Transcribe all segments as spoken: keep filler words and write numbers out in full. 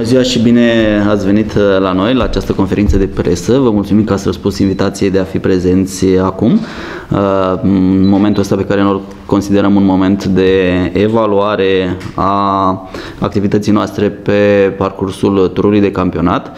ziua și bine ați venit la noi, la această conferință de presă. Vă mulțumim că ați răspuns invitației de a fi prezenți acum, în momentul ăsta pe care noi considerăm un moment de evaluare a activității noastre pe parcursul turului de campionat.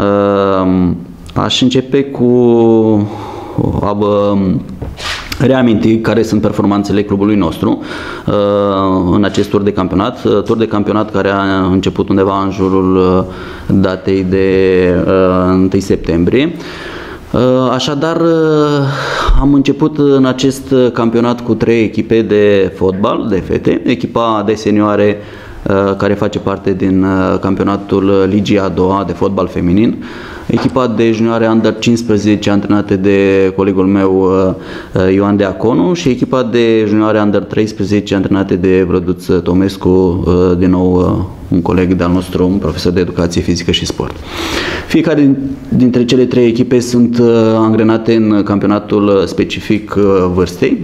Aș începe cu a vă reaminti care sunt performanțele clubului nostru uh, în acest tur de campionat. Uh, tur de campionat care a început undeva în jurul uh, datei de uh, întâi septembrie. Uh, așadar, uh, am început în acest campionat cu trei echipe de fotbal, de fete. Echipa de senioare uh, care face parte din uh, campionatul Ligii a doua de fotbal feminin. Echipa de junioare Under cincisprezece antrenate de colegul meu Ioan Deaconu și echipa de junioare Under treisprezece antrenate de Vlăduț Tomescu, din nou un coleg de-al nostru, un profesor de educație fizică și sport. Fiecare dintre cele trei echipe sunt angrenate în campionatul specific vârstei.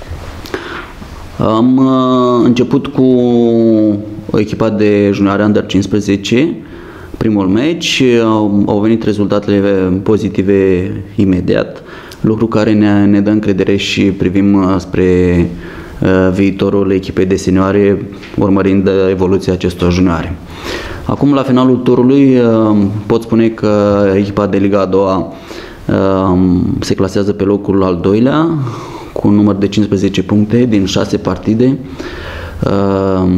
Am început cu echipa de junioare Under cincisprezece. Primul meci, au, au venit rezultatele pozitive imediat, lucru care ne, ne dă încredere și privim spre uh, viitorul echipei de senioare, urmărind evoluția acestor junioare. Acum, la finalul turului, uh, pot spune că echipa de Liga a doua uh, se clasează pe locul al doilea, cu un număr de cincisprezece puncte din șase partide. Uh,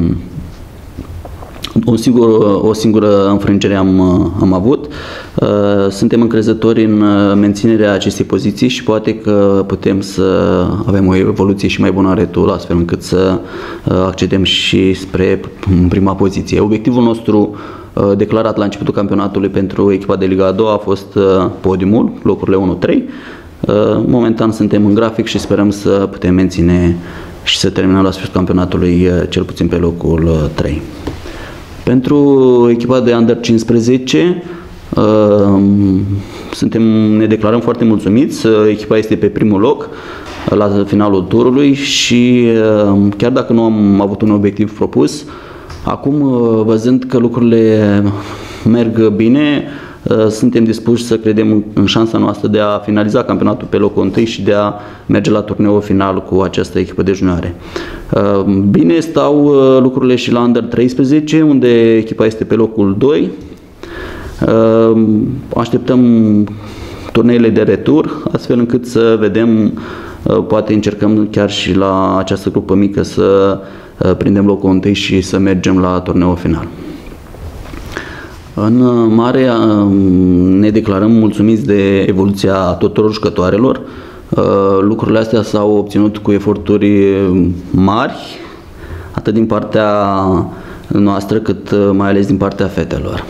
O singură, o singură înfrângere am, am avut. Suntem încrezători în menținerea acestei poziții și poate că putem să avem o evoluție și mai bună în retur, astfel încât să accedem și spre prima poziție. Obiectivul nostru declarat la începutul campionatului pentru echipa de Liga a doua a fost podiumul, locurile unu trei. Momentan suntem în grafic și sperăm să putem menține și să terminăm la sfârșitul campionatului cel puțin pe locul trei. Pentru echipa de Under cincisprezece uh, suntem, ne declarăm foarte mulțumiți. Echipa este pe primul loc la finalul turului și uh, chiar dacă nu am avut un obiectiv propus, acum uh, văzând că lucrurile merg bine, uh, suntem dispuși să credem în șansa noastră de a finaliza campionatul pe locul întâi și de a merge la turneul final cu această echipă de junioare. Bine stau lucrurile și la Under treisprezece, unde echipa este pe locul doi. Așteptăm turneile de retur, astfel încât să vedem, poate încercăm chiar și la această grupă mică să prindem locul întâi și să mergem la turneul final. În mare ne declarăm mulțumiți de evoluția tuturor jucătoarelor. Lucrurile astea s-au obținut cu eforturi mari, atât din partea noastră, cât mai ales din partea fetelor.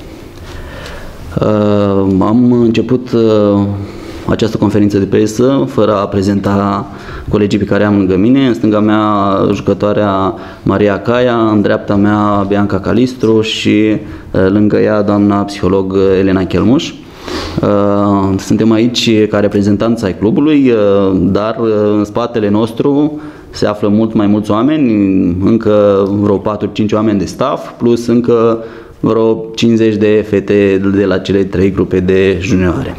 Am început această conferință de presă fără a prezenta colegii pe care am lângă mine. În stânga mea jucătoarea Maria Caia, în dreapta mea Bianca Calistru și lângă ea doamna psiholog Elena Chelmuș. Suntem aici ca reprezentanți ai clubului, dar în spatele nostru se află mult mai mulți oameni, încă vreo patru cinci oameni de staff, plus încă vreo cincizeci de fete de la cele trei grupe de junioare.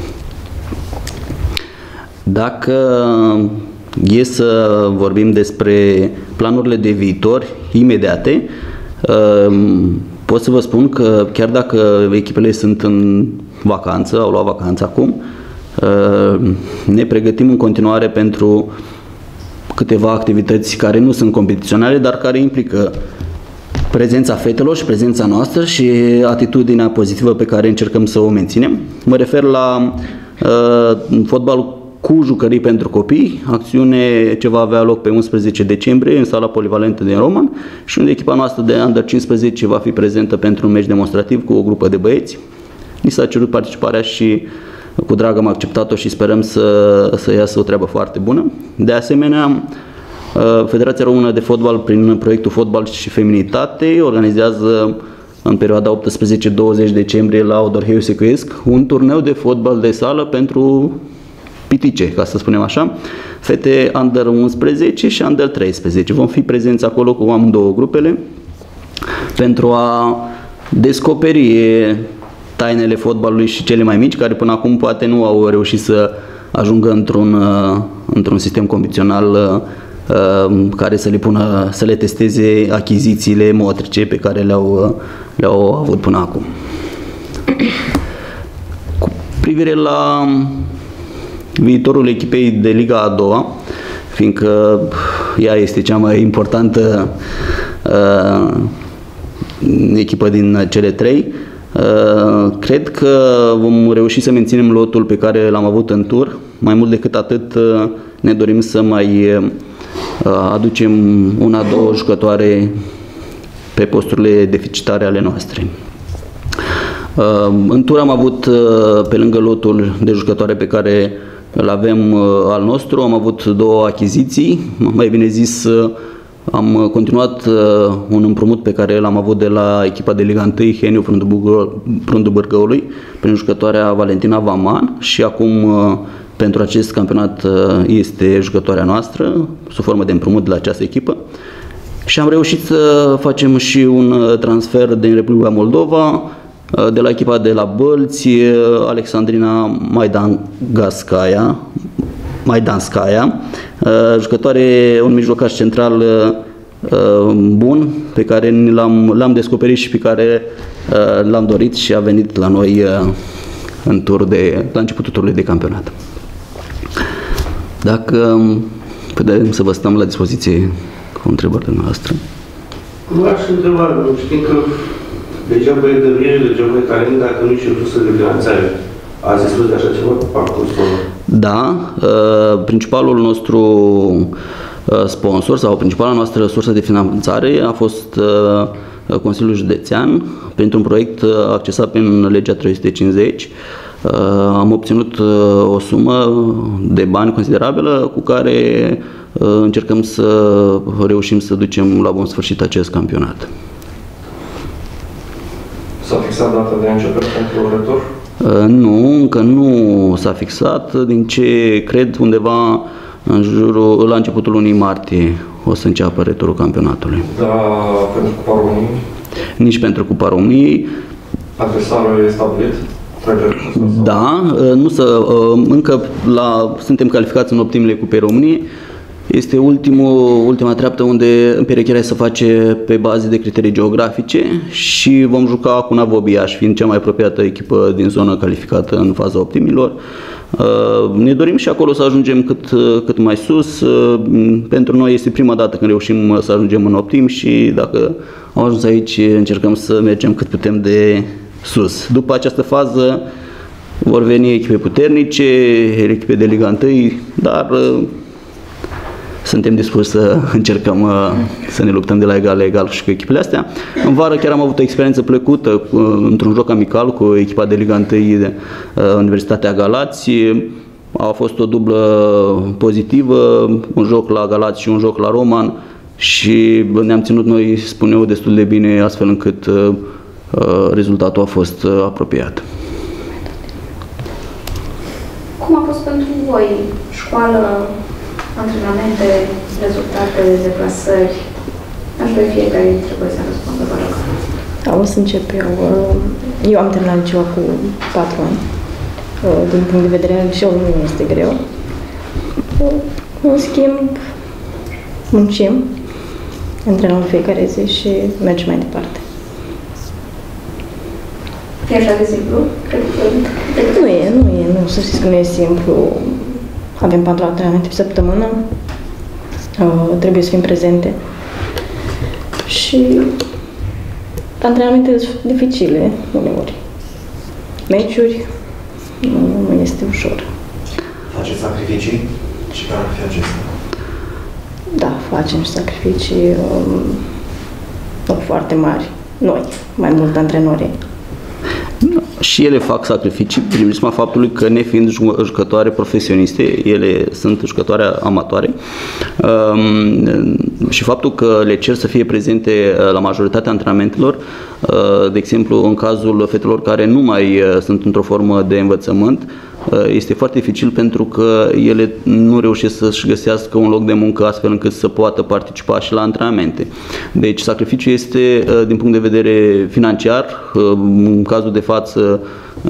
Dacă e să vorbim despre planurile de viitor imediate, pot să vă spun că chiar dacă echipele sunt în vacanță, au luat vacanță acum, ne pregătim în continuare pentru câteva activități care nu sunt competiționale, dar care implică prezența fetelor și prezența noastră și atitudinea pozitivă pe care încercăm să o menținem. Mă refer la uh, fotbal cu jucării pentru copii, acțiune ce va avea loc pe unsprezece decembrie în sala polivalentă din Roman și unde echipa noastră de Under cincisprezece va fi prezentă pentru un meci demonstrativ cu o grupă de băieți. Ni s-a cerut participarea și cu drag am acceptat-o și sperăm să, să iasă o treabă foarte bună. De asemenea, Federația Română de Fotbal, prin proiectul Fotbal și Feminitate, organizează în perioada optsprezece douăzeci decembrie la Odorheiu Secuiesc un turneu de fotbal de sală pentru pitice, ca să spunem așa, fete Under unsprezece și Under treisprezece. Vom fi prezenți acolo cu amândouă grupele pentru a descoperi tainele fotbalului și cele mai mici, care până acum poate nu au reușit să ajungă într-un, într-un sistem convențional care să le pună, să le testeze achizițiile motrice pe care le-au, le-au avut până acum. Cu privire la viitorul echipei de Liga a doua, fiindcă ea este cea mai importantă uh, echipă din cele trei, uh, cred că vom reuși să menținem lotul pe care l-am avut în tur. Mai mult decât atât, uh, ne dorim să mai uh, aducem una, două jucătoare pe posturile deficitare ale noastre. Uh, în tur am avut, uh, pe lângă lotul de jucătoare pe care îl avem uh, al nostru, am avut două achiziții, mai bine zis uh, am continuat uh, un împrumut pe care l-am avut de la echipa de Liga unu Heniu Prundu Bârgăului prin jucătoarea Valentina Vaman și acum uh, pentru acest campionat uh, este jucătoarea noastră sub formă de împrumut de la această echipă și am reușit să facem și un transfer din Republica Moldova de la echipa de la Bălți, Alexandrina Maidangaskaya, Maidanskaya, jucătoare, un mijlocaș central bun, pe care l-am, l-am descoperit și pe care l-am dorit și a venit la noi în tur de, la începutul turului de campionat. Dacă putem să vă stăm la dispoziție cu întrebările noastre. V-aș întreba, știm că degeaba e dăruire, degeaba e talent, dacă nu și plus de finanțare. Ați dispus de așa ceva parcursul? Da, principalul nostru sponsor sau principala noastră sursă de finanțare a fost Consiliul Județean printr-un proiect accesat prin legea trei sute cincizeci. Am obținut o sumă de bani considerabilă cu care încercăm să reușim să ducem la bun sfârșit acest campionat. S-a fixat data de începere pentru retur? Nu, încă nu s-a fixat, din ce cred undeva în jurul, la începutul lunii martie o să înceapă returul campionatului. Da, pentru Cupa României? Nici pentru Cupa României. Adversarul e stabilit? Da, nu să, încă la, suntem calificați în optimile Cupei României. Este ultimul, ultima treaptă unde împerecherea se face pe baze de criterii geografice și vom juca cu Navy Iași, fiind cea mai apropiată echipă din zonă calificată în faza optimilor. Ne dorim și acolo să ajungem cât, cât mai sus. Pentru noi este prima dată când reușim să ajungem în optim și dacă am ajuns aici încercăm să mergem cât putem de sus. După această fază vor veni echipe puternice, echipe de Liga unu, dar suntem dispuși să încercăm să ne luptăm de la egal la egal și cu echipele astea. În vară chiar am avut o experiență plăcută într-un joc amical cu echipa de Liga unu de Universitatea Galați. A fost o dublă pozitivă, un joc la Galați și un joc la Roman și ne-am ținut noi, spun eu, destul de bine, astfel încât uh, rezultatul a fost uh, apropiat. Cum a fost pentru voi școală, antrenamente, rezultate, deplasări? Aș vrea fiecare dintre voi să răspundă, vă rog. Da, o să încep eu. Eu am terminat liceul cu patru ani. Din punct de vedere al liceului nu este greu. În schimb, muncim, antrenăm fiecare zi și mergem mai departe. E așa de simplu? Cred că... Nu e, nu e, nu, să știți că nu e simplu. Avem patru antrenamente pe săptămână, uh, trebuie să fim prezente și antrenamente dificile uneori. Meciuri, nu, nu este ușor. Faceți sacrificii? Și care ar fi acestea? Da, facem sacrificii um, nu foarte mari. Noi, mai mult antrenorii. Și ele fac sacrificii prin prisma faptului că, nefiind jucătoare profesioniste, ele sunt jucătoare amatoare um, și faptul că le cer să fie prezente la majoritatea antrenamentelor, uh, de exemplu în cazul fetelor care nu mai sunt într-o formă de învățământ, Este foarte dificil pentru că ele nu reușesc să-și găsească un loc de muncă astfel încât să poată participa și la antrenamente. Deci sacrificiul este din punct de vedere financiar, în cazul de față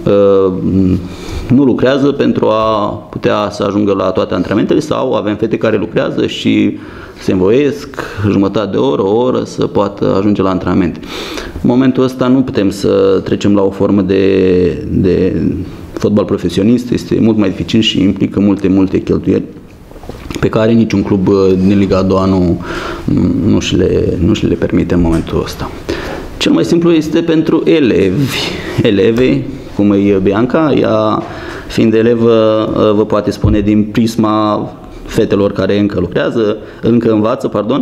nu lucrează pentru a putea să ajungă la toate antrenamentele, sau avem fete care lucrează și se învoiesc jumătate de oră, o oră să poată ajunge la antrenamente. În momentul ăsta nu putem să trecem la o formă de, de fotbal profesionist, este mult mai dificil și implică multe, multe cheltuieli pe care niciun club din Liga a doua nu, nu, și le, nu și le permite în momentul ăsta. Cel mai simplu este pentru elevi, eleve, cum e Bianca, ea fiind elevă vă poate spune din prisma fetelor care încă lucrează, încă învață, pardon,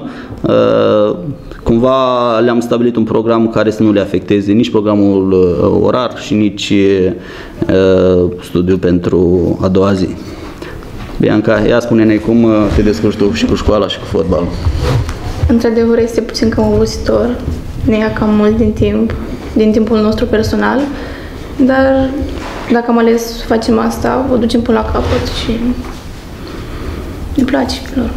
cumva le-am stabilit un program care să nu le afecteze nici programul orar și nici studiul pentru a doua zi. Bianca, ia spune-ne cum te descurci tu și cu școala și cu fotbalul. Într-adevăr, este puțin cam obositor, ne ia cam mult din timp, din timpul nostru personal, dar dacă am ales să facem asta, o ducem până la capăt și îmi place lor.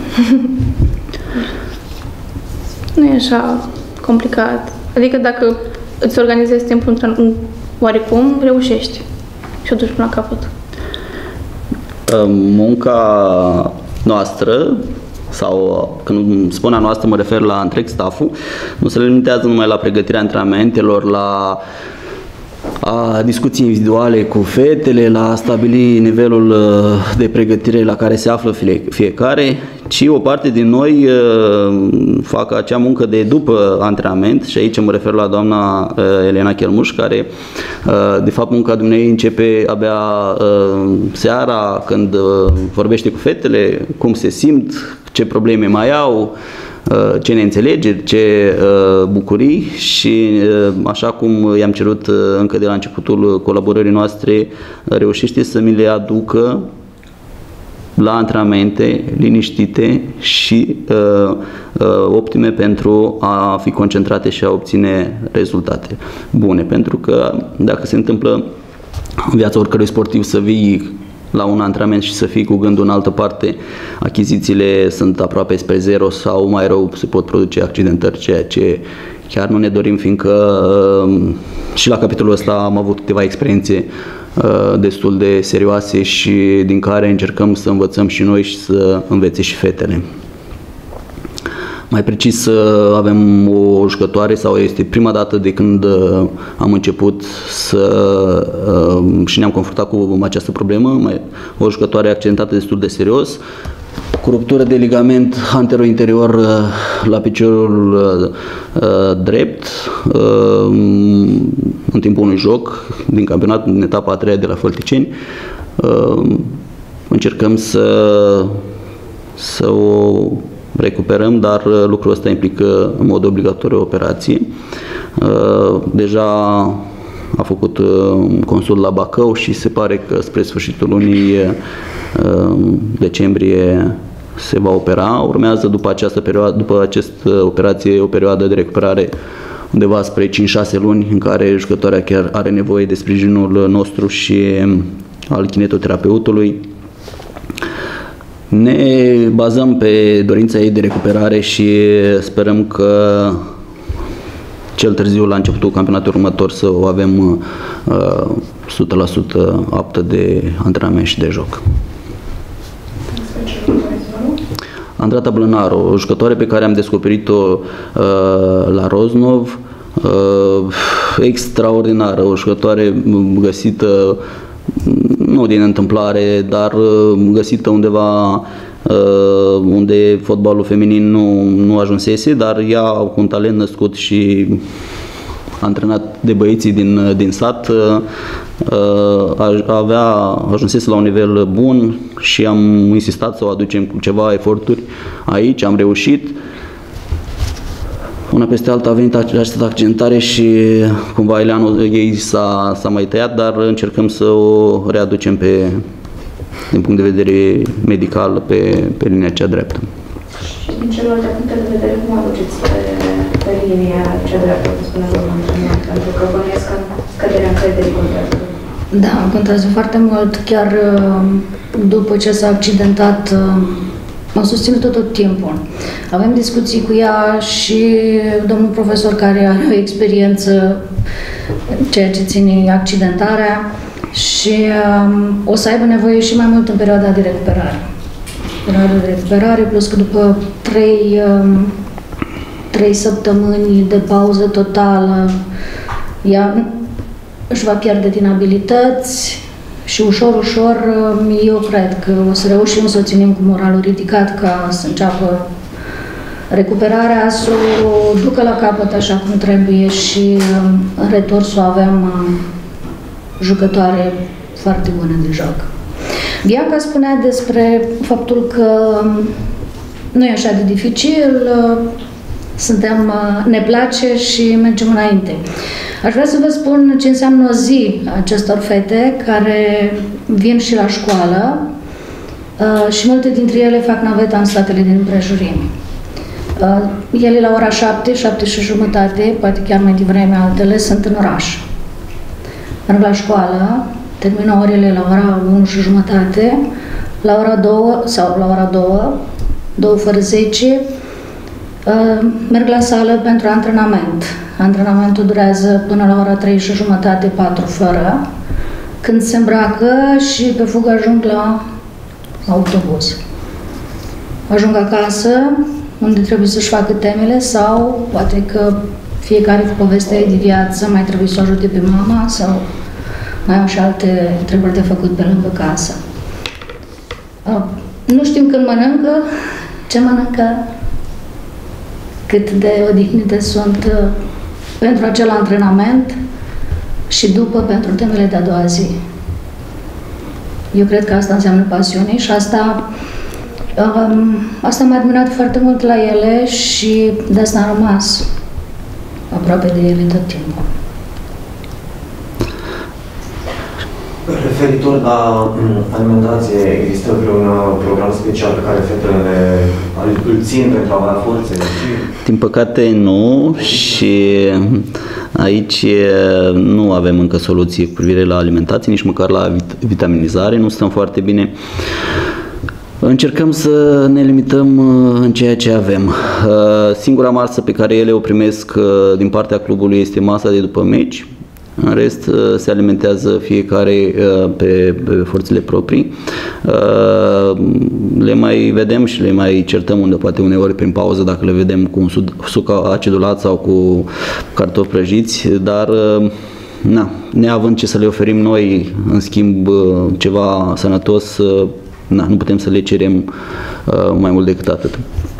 Nu e așa complicat. Adică dacă îți organizezi timpul oarecum, reușești și o duci până la capăt. Munca noastră, sau când spun a noastră mă refer la întreg stafful, nu se limitează numai la pregătirea antrenamentelor, la a discuții individuale cu fetele, la a stabili nivelul de pregătire la care se află fiecare, ci o parte din noi fac acea muncă de după antrenament, și aici mă refer la doamna Elena Chelmuș, care de fapt munca dumneavoastră începe abia seara, când vorbește cu fetele, cum se simt, ce probleme mai au, ce neînțelegeri, ce bucurii, și așa cum i-am cerut încă de la începutul colaborării noastre, reușește să mi le aducă la antrenamente liniștite și uh, uh, optime pentru a fi concentrate și a obține rezultate bune. Pentru că dacă se întâmplă în viața oricărui sportiv să vii la un antrenament și să fii cu gândul în altă parte, achizițiile sunt aproape spre zero sau mai rău se pot produce accidentări, ceea ce chiar nu ne dorim, fiindcă uh, și la capitolul ăsta am avut câteva experiențe uh, destul de serioase și din care încercăm să învățăm și noi și să învețe și fetele. Mai precis, avem o jucătoare, sau este prima dată de când am început să, și ne-am confruntat cu această problemă, o jucătoare accidentată destul de serios, cu ruptură de ligament antero-interior la piciorul drept în timpul unui joc din campionat, din etapa a treia de la Fălticeni. Încercăm să, să o recuperăm, dar lucrul ăsta implică în mod obligatoriu o operație. Deja a făcut un consult la Bacău și se pare că spre sfârșitul lunii decembrie se va opera. Urmează după această perioadă, după această operație, o perioadă de recuperare undeva spre cinci șase luni, în care jucătoarea chiar are nevoie de sprijinul nostru și al kinetoterapeutului. Ne bazăm pe dorința ei de recuperare și sperăm că cel târziu, la începutul campionatului următor, să o avem uh, o sută la sută aptă de antrenament și de joc. Andrata Blănaru, o jucătoare pe care am descoperit-o uh, la Roznov, uh, extraordinară, o jucătoare găsită nu din întâmplare, dar găsită undeva unde fotbalul feminin nu, nu ajunsese, dar ea, cu un talent născut și antrenat de băieții din, din sat, avea, ajunsese la un nivel bun și am insistat să o aducem cu ceva eforturi aici, am reușit. Una peste alta a venit această accidentare și cumva eleanul ei s-a mai tăiat, dar încercăm să o readucem pe, din punct de vedere medical pe, pe linia cea dreaptă. Și din celelalte puncte de vedere, cum aduceți pe, pe linia cea dreaptă, cum spuneți, domnul antrenor? Pentru că bănuiesc că scăderea încrederii contează Da, contează foarte mult. Chiar după ce s-a accidentat, m-a susținut tot timpul. Avem discuții cu ea și domnul profesor care are o experiență ceea ce ține accidentarea și um, o să aibă nevoie și mai mult în perioada de recuperare. Perioada de recuperare, plus că după trei, um, trei săptămâni de pauză totală, ea își va pierde din abilități și ușor, ușor, eu cred că o să reușim să o ținem cu moralul ridicat ca să înceapă recuperarea, să o ducă la capăt așa cum trebuie și în retur să o avem jucătoare foarte bune de joc. Bianca spunea despre faptul că nu e așa de dificil, suntem, ne place și mergem înainte. Aș vrea să vă spun ce înseamnă o zi acestor fete care vin și la școală și multe dintre ele fac naveta în statele din împrejurimi. Ele la ora șapte, șapte și jumătate, poate chiar mai devreme altele, sunt în oraș. Merg la școală, termină orele la ora unu și jumătate, la ora două sau la ora două, două fără zece, merg la sală pentru antrenament. Antrenamentul durează până la ora trei și jumătate, patru fără, când se îmbracă și pe fugă ajung la autobuz. Ajung acasă, unde trebuie să-și facă temele sau poate că fiecare cu povestea de viață mai trebuie să o ajute pe mama sau mai au și alte treburi de făcut pe lângă casă. Nu știm când mănâncă, ce mănâncă, cât de odihnite sunt pentru acel antrenament și după pentru temele de a doua zi. Eu cred că asta înseamnă pasiune și asta, um, asta m-a admirat foarte mult la ele și de asta am rămas aproape de ele tot timpul. Referitor la alimentație, există vreun program special pe care fetele îl țin pentru a avea forțe? Din păcate nu și aici nu avem încă soluții cu privire la alimentație, nici măcar la vit- vitaminizare, nu stăm foarte bine. Încercăm să ne limităm în ceea ce avem. Singura masă pe care ele o primesc din partea clubului este masa de după meci. În rest, se alimentează fiecare pe, pe forțele proprii. Le mai vedem și le mai certăm unde poate uneori prin pauză dacă le vedem cu un suc acidulat sau cu cartofi prăjiți, dar na, neavând ce să le oferim noi, în schimb ceva sănătos, na, nu putem să le cerem mai mult decât atât.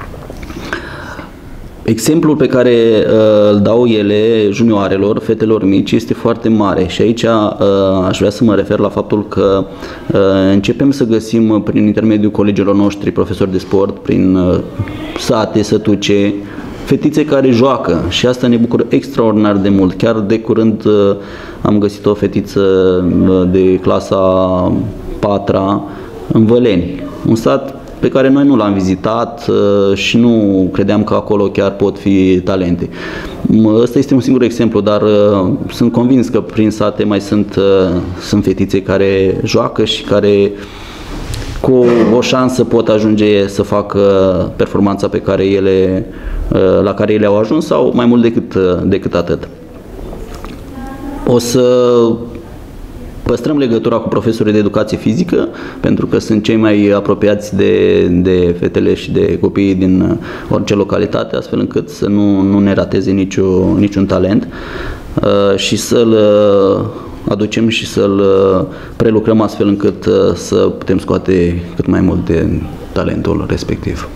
Exemplul pe care uh, îl dau ele junioarelor, fetelor mici, este foarte mare și aici uh, aș vrea să mă refer la faptul că uh, începem să găsim prin intermediul colegilor noștri, profesori de sport, prin uh, sate, sătuce, fetițe care joacă și asta ne bucură extraordinar de mult. Chiar de curând uh, am găsit o fetiță uh, de clasa patra în Văleni, un sat pe care noi nu l-am vizitat și nu credeam că acolo chiar pot fi talente. Ăsta este un singur exemplu, dar sunt convins că prin sate mai sunt, sunt fetițe care joacă și care cu o șansă pot ajunge să facă performanța pe care ele, la care ele au ajuns sau mai mult decât, decât atât. O să păstrăm legătura cu profesorii de educație fizică, pentru că sunt cei mai apropiați de, de fetele și de copiii din orice localitate, astfel încât să nu, nu ne rateze niciun, niciun talent uh, și să-l uh, aducem și să-l uh, prelucrăm astfel încât uh, să putem scoate cât mai mult de talentul respectiv.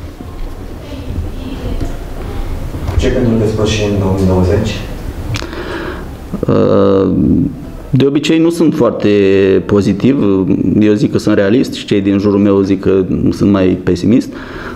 Ce pentru despăși în două mii douăzeci? Uh, De obicei nu sunt foarte pozitiv, eu zic că sunt realist și cei din jurul meu zic că sunt mai pesimist.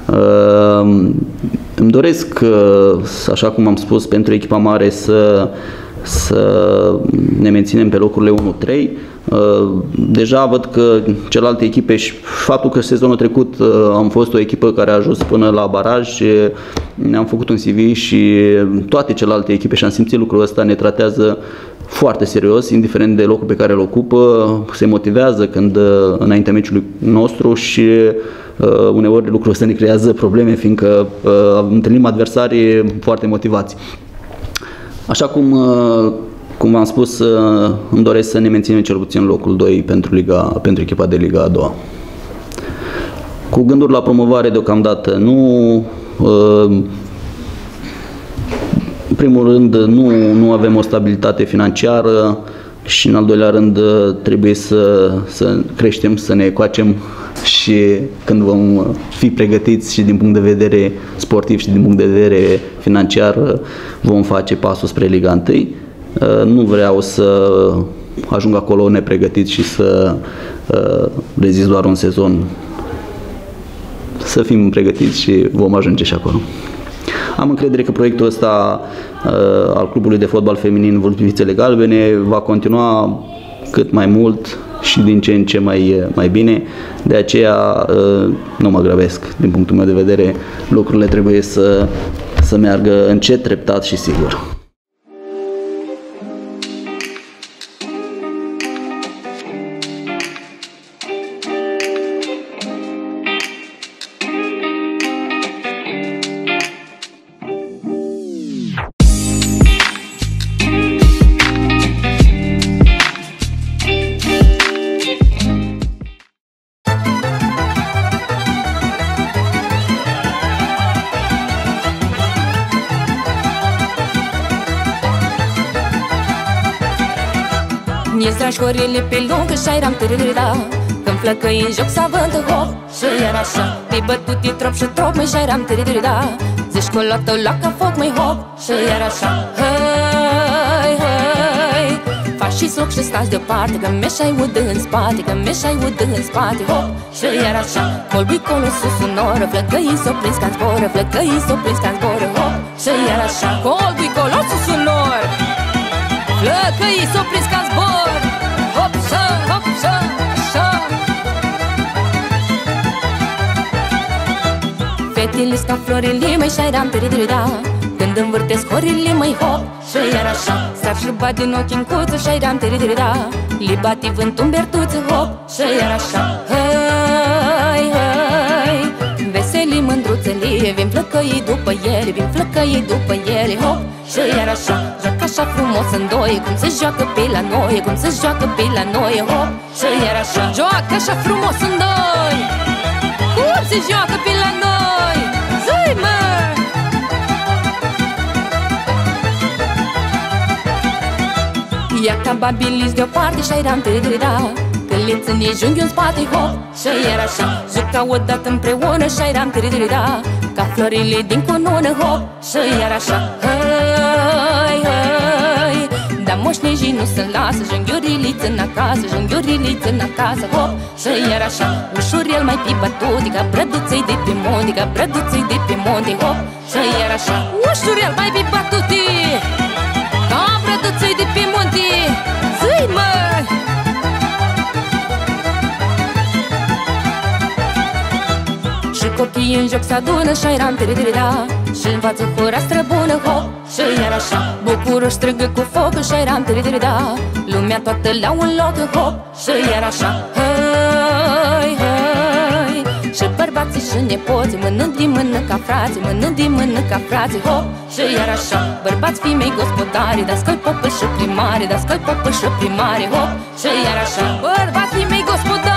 Îmi doresc, așa cum am spus, pentru echipa mare să, să ne menținem pe locurile unu trei. Deja văd că celelalte echipe și faptul că sezonul trecut am fost o echipă care a ajuns până la baraj, ne-am făcut un C V și toate celelalte echipe și am simțit lucrul ăsta, ne tratează foarte serios, indiferent de locul pe care îl ocupă, se motivează când înaintea meciului nostru și uh, uneori lucrul ăsta ne creează probleme, fiindcă uh, întâlnim adversari foarte motivați. Așa cum, uh, cum v-am spus, uh, îmi doresc să ne menținem cel puțin locul doi pentru, Liga, pentru echipa de Liga a doua. Cu gânduri la promovare deocamdată nu. Uh, În primul rând, nu, nu avem o stabilitate financiară și, în al doilea rând, trebuie să, să creștem, să ne coacem și când vom fi pregătiți și din punct de vedere sportiv și din punct de vedere financiar, vom face pasul spre Liga unu. Nu vreau să ajung acolo nepregătit și să rezist doar un sezon. Să fim pregătiți și vom ajunge și acolo. Am încredere că proiectul ăsta uh, al clubului de fotbal feminin Vâlpivițele Galbene va continua cât mai mult și din ce în ce mai, mai bine. De aceea uh, nu mă grăbesc. Din punctul meu de vedere, lucrurile trebuie să, să meargă încet, treptat și sigur. Mi-e stragi horele pe lungă și airam târâra. Când flăcăi în joc s-avântă hop și iar așa. Pe bătut e trop și trop, măi și airam târâra. Zici că la tău la ca foc, măi hop și iar așa. Hăi, hăi, faci și soc și stați deoparte, că meșai udă în spate, că meșai udă în spate, hop și iar așa. Colbui colo sus în oră, flăcăi s-o prins ca zboră, flăcăi s-o prins ca zboră, hop și iar așa. Colbui colo sus în oră, flăcăi s-o prins ca zbor, hop și, hop și, așa. Fetele ca florile, măi și-airam târâdârâda. Când învârtesc horile, măi hop și iar așa. Sar și bat din ochi în cuță și-airam târâdârâda. Li bate vântul în bertuță, hop și iar așa. Hăi, hăi, veseli mândruțele, vin flăcăii după ele, vin flăcăii după ele, hop și iar așa. Joacă așa frumos în doi, cum se joacă pe la noi, cum se joacă pe la noi, hop și iar așa. Joacă așa frumos în doi, cum se joacă pe la noi, zi mă! Ia ca babiliți deoparte și-airam târâdârâda. Când le ține junghi în spate, hop și iar așa. Juca odată împreună și-airam târâdârâda. Ca florile din cunună, hop și iar așa. Hăi, hăi, dar moșnejii nu se lasă, junghiuriliți în acasă, junghiuriliți în acasă, hop și iar așa. Ușurel mai pe bătute, ca brăduței de pe munte, ca brăduței de pe munte, hop și iar așa. Ușurel mai pe bătute, ca brăduței de pe munte, zi mă! Și copiii în joc s-adună și-airam târâdârâda. Și învață hora străbună, hop și iar așa. Bucuroși strângă cu foc și-airam târâdârâda. Lumea toată la un loc, hop și iar așa. Hăi, hăi, și bărbații și nepoții, mânând din mână ca frații, mânând din mână ca frații, hop și iar așa. Bărbați, femei, gospodari, dascăl, popă și primare, dascăl, popă și primare, hop și iar așa. Bărbați, femei, gospodari,